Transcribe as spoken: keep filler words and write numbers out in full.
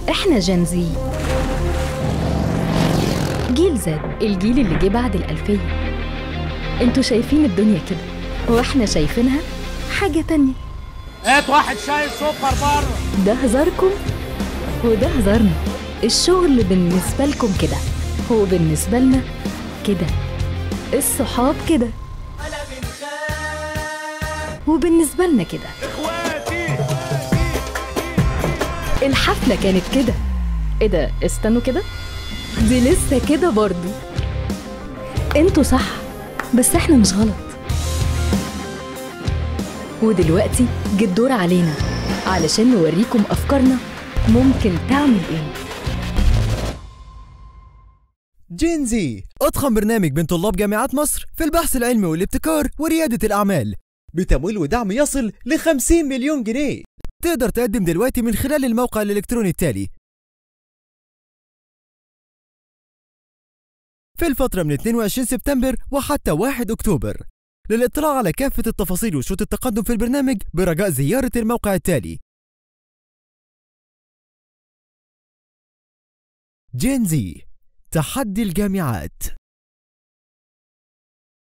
احنا جنزي، جيل زد، الجيل اللي جه بعد الألفية. انتوا شايفين الدنيا كده واحنا شايفينها حاجة تانية. هات واحد شاي سكر بره. ده هزاركم وده هزارنا. الشغل بالنسبة لكم كده وبالنسبة لنا كده. الصحاب كده وبالنسبة لنا كده. الحفلة كانت كده. ايه ده؟ استنوا كده، دي لسه كده برضو. انتوا صح بس احنا مش غلط. ودلوقتي جه الدور علينا علشان نوريكم أفكارنا ممكن تعمل ايه. جينزي، أضخم برنامج بين طلاب جامعات مصر في البحث العلمي والابتكار وريادة الأعمال، بتمويل ودعم يصل ل خمسين مليون جنيه. تقدر تقدم دلوقتي من خلال الموقع الإلكتروني التالي في الفترة من اثنين وعشرين سبتمبر وحتى واحد أكتوبر. للاطلاع على كافة التفاصيل وشروط التقدم في البرنامج برجاء زيارة الموقع التالي. جينزي، تحدي الجامعات.